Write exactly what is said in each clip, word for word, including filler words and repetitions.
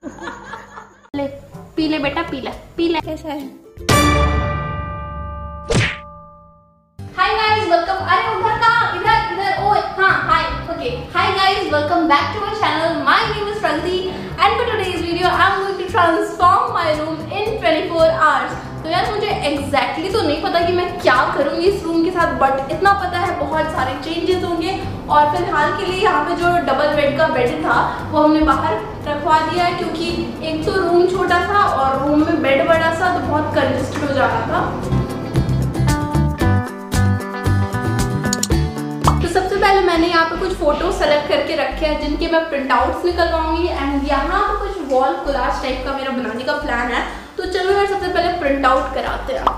ले पी ले बेटा, पी ले पी ले। कैसा है? Hi guys, welcome. अरे उधर कहाँ? इधर इधर। ओ हाँ, hi. Okay, hi guys, welcome back to my channel. My name is Pragati and for today's video I am going to transform my room in twenty four hours. तो यार मुझे एग्जैक्टली exactly तो नहीं पता कि मैं क्या करूँगी इस रूम के साथ, बट इतना पता है बहुत सारे चेंजेस होंगे। और फिलहाल के लिए यहाँ पे जो डबल बेड का बेड था वो हमने बाहर रखवा दिया है, क्योंकि एक तो रूम छोटा था और रूम में बेड बड़ा सा, तो बहुत कंजेस्टेड हो जा रहा था। तो सबसे पहले मैंने यहाँ पे कुछ फोटो सेलेक्ट करके रखे हैं जिनके मैं प्रिंट आउट्स निकलवाऊंगी, एंड यहाँ पे कुछ वॉल कोलाज टाइप का मेरा बनाने का प्लान है। तो चलो यार सबसे पहले प्रिंट आउट कराते हैं।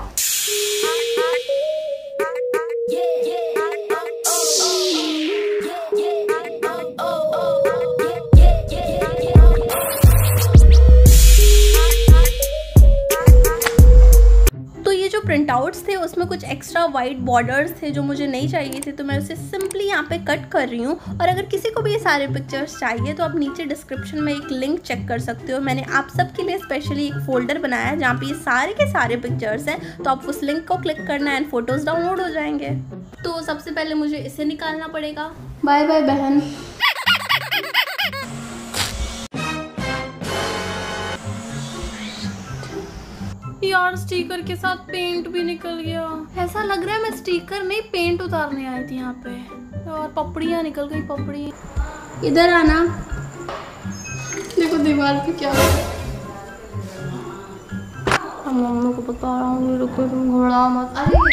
प्रिंट आउट्स थे उसमें कुछ एक्स्ट्रा वाइट बॉर्डर्स थे जो मुझे नहीं चाहिए थे, तो मैं उसे सिंपली यहाँ पे कट कर रही हूँ। और अगर किसी को भी ये सारे पिक्चर्स चाहिए तो आप नीचे डिस्क्रिप्शन में एक लिंक चेक कर सकते हो। मैंने आप सबके लिए स्पेशली एक फोल्डर बनाया है जहाँ पे ये सारे के सारे पिक्चर्स हैं, तो आप उस लिंक को क्लिक करना एंड फोटोज डाउनलोड हो जाएंगे। तो सबसे पहले मुझे इसे निकालना पड़ेगा। बाय बाय बहन। यार स्टिकर के साथ पेंट भी निकल गया। ऐसा लग रहा है मैं स्टिकर नहीं पेंट उतारने आई थी यहाँ पे। और पपड़ियाँ निकल गई, पपड़ी। इधर आना, देखो दीवार पे क्या है। हम मम्मी को बता रहा हूँ, रुको तुम घबरा मत। अरे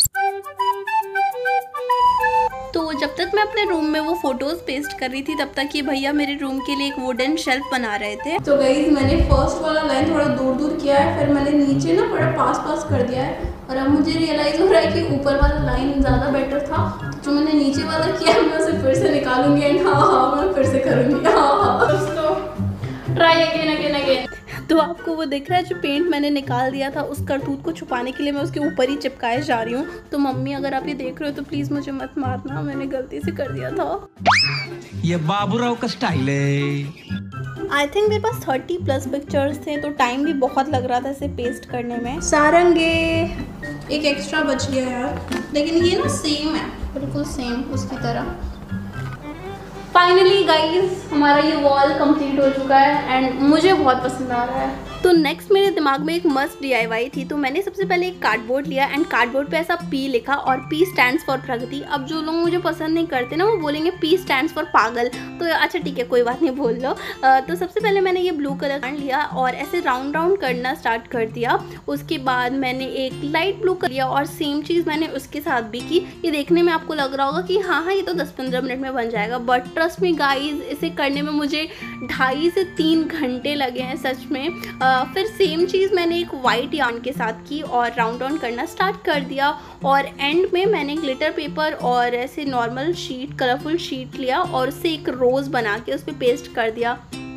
तो जब तक मैं अपने रूम में वो फोटोज पेस्ट कर रही थी तब तक ये भैया मेरे रूम के लिए एक वुडन शेल्फ बना रहे थे। तो गाइस मैंने फर्स्ट वाला लाइन थोड़ा दूर दूर किया है, फिर मैंने नीचे ना बड़ा पास पास कर दिया है, और अब मुझे रियलाइज हो रहा है कि ऊपर वाला लाइन ज़्यादा बेटर था। जो मैंने नीचे वाला किया मैं उसे फिर से निकालूंगी एंड हाँ हाँ मैं फिर से करूँगी। हाँ हाँ दोस्तों, ट्राई अगेन अगेन अगेन। तो आपको वो दिख रहा है जो पेंट मैंने निकाल दिया था, उस करतूत को छुपाने के लिए मैं उसके ऊपर ही चिपकाए जा रही हूँ। तो मम्मी अगर आप ये देख रहे हो तो प्लीज़ मुझे मत मारना, मैंने गलती से कर दिया था। ये बाबूराव का स्टाइल है। आई थिंक मेरे पास थर्टी प्लस पिक्चर्स थे, तो टाइम भी बहुत लग रहा था इसे पेस्ट करने में। सारंगे एक एक्स्ट्रा बच गया यार, लेकिन ये ना सेम है, बिल्कुल सेम उसकी तरह। फाइनली गाइज हमारा ये वॉल कंप्लीट हो चुका है एंड मुझे बहुत पसंद आ रहा है। तो नेक्स्ट मेरे दिमाग में एक मस्त डी आई वाई थी, तो मैंने सबसे पहले एक कार्डबोर्ड लिया एंड कार्डबोर्ड पे ऐसा पी लिखा, और पी स्टैंड्स फॉर प्रगति। अब जो लोग मुझे पसंद नहीं करते ना वो बोलेंगे पी स्टैंड्स फॉर पागल, तो अच्छा ठीक है कोई बात नहीं, बोल लो। तो सबसे पहले मैंने ये ब्लू कलर कर लिया और ऐसे राउंड राउंड करना स्टार्ट कर दिया। उसके बाद मैंने एक लाइट ब्लू कर लिया और सेम चीज़ मैंने उसके साथ भी की। ये देखने में आपको लग रहा होगा कि हाँ हाँ ये तो दस पंद्रह मिनट में बन जाएगा, बट ट्रस्ट मी गाइज इसे करने में मुझे ढाई से तीन घंटे लगे हैं सच में। आ, फिर सेम चीज़ मैंने एक वाइट यार्न के साथ की और राउंड राउंड करना स्टार्ट कर दिया, और एंड में मैंने ग्लिटर पेपर और ऐसे नॉर्मल शीट, कलरफुल शीट लिया और उससे एक रोज़ बना के उस पर पेस्ट कर दिया।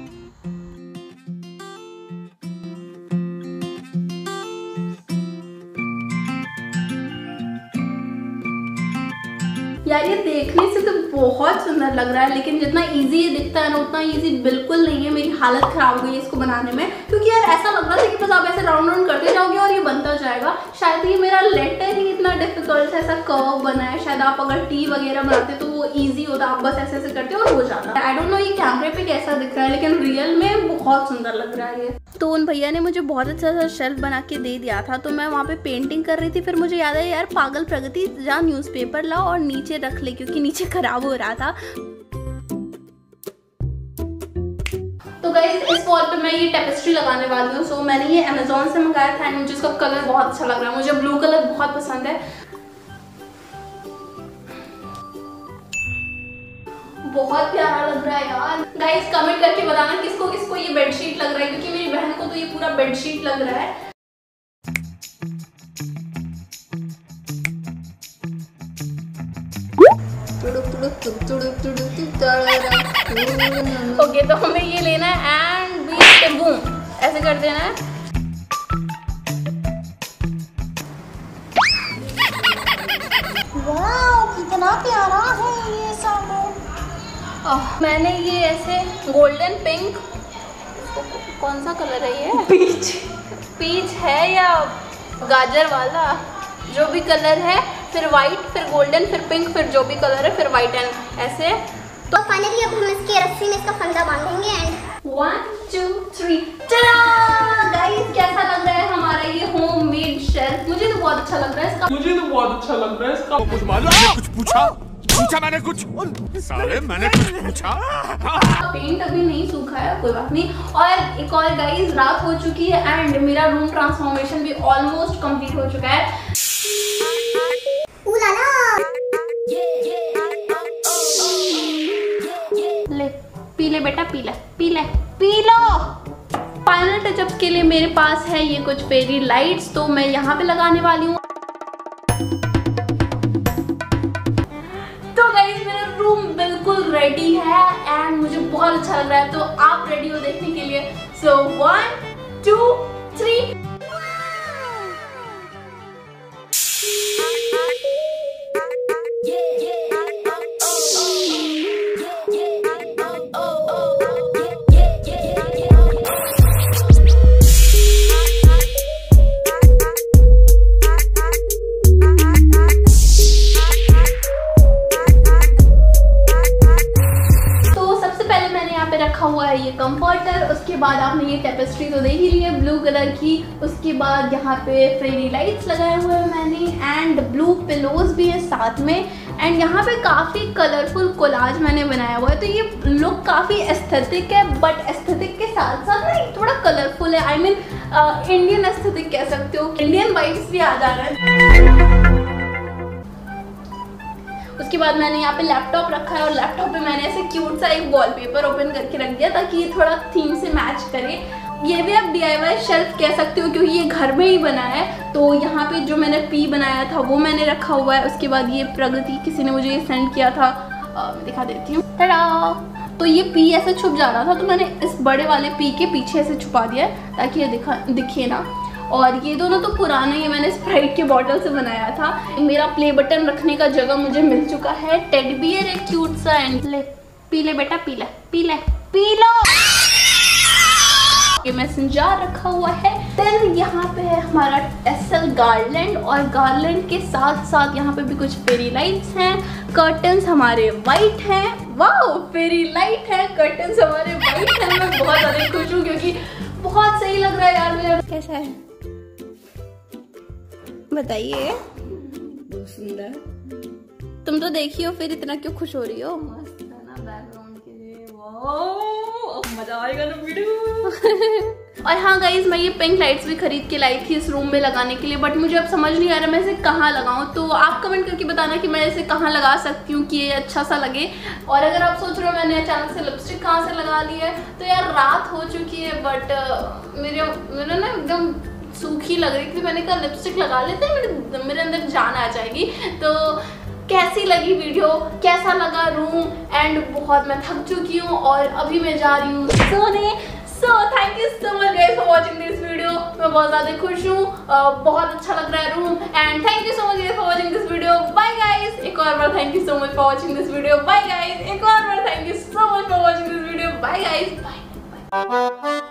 यार ये देखने से तो बहुत सुंदर लग रहा है, लेकिन जितना इजी ये दिखता है ना उतना इजी बिल्कुल नहीं है। मेरी हालत खराब हो गई इसको बनाने में, क्योंकि यार ऐसा लग रहा था कि बस आप ऐसे राउंड राउंड करते जाओगे और ये बनता जाएगा। शायद ये मेरा लेटर ही इतना डिफिकल्ट है, ऐसा कर्व बना है। शायद आप अगर टी वगैरह बनाते तो वो ईजी होता, आप बस ऐसे ऐसे करते और हो जाता। आई डोंट नो ये कैमरे पे कैसा दिख रहा है, लेकिन रियल में बहुत सुंदर लग रहा है ये। तो उन भैया ने मुझे बहुत अच्छा सा शेल्फ बना के दे दिया था, तो मैं वहाँ पे पेंटिंग कर रही थी। फिर मुझे याद है यार पागल प्रगति जा न्यूज़पेपर ला और नीचे रख ले, क्योंकि नीचे खराब हो रहा था। तो गाइस इस वॉल पे मैं ये टेपेस्ट्री लगाने वाली हूँ। सो मैंने ये अमेज़ॉन से मंगाया था एंड मुझे इसका कलर बहुत अच्छा लग रहा है। मुझे ब्लू कलर बहुत पसंद है, बहुत प्यारा लग रहा है यार। गाइस कमेंट करके बताना किसको किसको ये बेडशीट लग रहा है, क्योंकि मेरी बहन को तो ये पूरा बेडशीट लग रहा है। ओके तो हमें ये लेना है एंड बीच बूम ऐसे कर देना है। वाओ कितना प्यारा है ये सब। मैंने ये ऐसे गोल्डन पिंक कौन सा कलर है ये? पीच। पीच है या गाजर वाला? जो भी कलर है, फिर वाइट, फिर गोल्डन, फिर पिंक, फिर जो भी कलर है, फिर वाइट एंड ऐसे। तो फाइनली अब हम इसके रस्सी में इसका फंदा बांधेंगे एंड वन टू थ्री चला। गाइस कैसा लग रहा है हमारा ये होममेड शेल्फ? मुझे तो बहुत अच्छा लग रहा है इसका। मुझे तो बहुत अच्छा लग रहा है इसका। कुछ मालूम है? कुछ पूछा? पूछा मैंने कुछ? साले मैंने कुछ पूछा? पेंट अभी नहीं सूखा है, कोई बात नहीं। और एक और गाइस, रात हो चुकी है एंड मेरा रूम ट्रांसफॉर्मेशन भी ऑलमोस्ट कंप्लीट हो चुका है। ले पी ले बेटा, पी ले पी ले पी लो। फाइनल टचअप्स के लिए मेरे पास है ये कुछ फेरी लाइट्स, तो मैं यहाँ पे लगाने वाली हूँ। तो गाइस मेरा रूम बिल्कुल रेडी है एंड मुझे बहुत अच्छा लग रहा है। तो आप रेडी हो देखने के लिए? So one two three. रखा हुआ है ये कंफर्टर, उसके बाद आपने ये टेपेस्ट्री तो देख ही ली है ब्लू कलर की। उसके बाद यहाँ पे फेरी लाइट्स लगाए हुए हैं मैंने एंड ब्लू पिलोज भी है साथ में। एंड यहाँ पे काफ़ी कलरफुल कोलाज मैंने बनाया हुआ है, तो ये लुक काफ़ी एस्थेटिक है, बट एस्थेटिक के साथ साथ ना थोड़ा कलरफुल है। आई मीन इंडियन एस्थेटिक कह सकते हो, इंडियन वाइब्स भी आ जा रहा है। उसके बाद मैंने यहाँ पे लैपटॉप रखा है और लैपटॉप पे मैंने ऐसे क्यूट सा एक वॉलपेपर ओपन करके रख दिया ताकि ये थोड़ा थीम से मैच करे। ये भी आप डी आई वाई शेल्फ कह सकते हो क्योंकि ये घर में ही बना है। तो यहाँ पे जो मैंने पी बनाया था वो मैंने रखा हुआ है। उसके बाद ये प्रगति किसी ने मुझे ये सेंड किया था, आ, मैं दिखा देती हूँ। तो ये पी ऐसे छुप जा रहा था, तो मैंने इस बड़े वाले पी के पीछे ऐसे छुपा दिया है ताकि ये दिखा दिखे ना। और ये दोनों तो पुराने ही मैंने स्प्राइट के बॉटल से बनाया था। मेरा प्ले बटन रखने का जगह मुझे मिल चुका है। टेडी बियर एक क्यूट सा एंड ले पी ले बेटा, पी ले पी ले पी लो। ये मैसन जार रखा हुआ है। देन यहाँ पे है हमारा एसएल गार्लैंड और गार्लैंड के साथ साथ यहाँ पे भी कुछ फेरी लाइट्स हैं। कर्टन्स हमारे वाइट हैं। वाओ, फेरी लाइट है, कर्टन्स हमारे वाइट हैं। मैं बहुत ज़्यादा खुश हूँ क्योंकि बहुत सही लग रहा है यार मेरा। कैसा है बताइए? बहुत सुंदर। तुम तो देखी हो, फिर इतना क्यों खुश हो रही हो? मस्त है ना बैकग्राउंड के लिए। वाओ, मजा आएगा ना वीडियो। और हाँ गाइज, मैं ये पिंक लाइट्स भी खरीद के लाई थी इस रूम में लगाने के लिए, बट मुझे अब समझ नहीं आ रहा मैं इसे कहाँ लगाऊं। तो आप कमेंट करके बताना कि मैं इसे कहाँ लगा सकती हूँ कि ये अच्छा सा लगे। और अगर आप सोच रहे हो मैंने अचानक से लिपस्टिक कहाँ से लगा ली है, तो यार रात हो चुकी है बट मेरे मेरे ना एकदम सूखी लग रही थी। मैंने कहा लिपस्टिक लगा लेते हैं, मेरे मेरे अंदर जान आ जाएगी। तो कैसी लगी वीडियो, कैसा लगा रूम, एंड बहुत मैं थक चुकी हूँ और अभी मैं जा रही हूँ सोने। So thank you so much guys for watching this video. मैं बहुत ज़्यादा खुश हूँ, बहुत अच्छा लग रहा है रूम। And thank you so much guys for watching this video. Bye guys. एक और बार thank you so much for watching this video. Bye guys. एक और बार thank you so much for watching this video. Bye guys. Bye bye.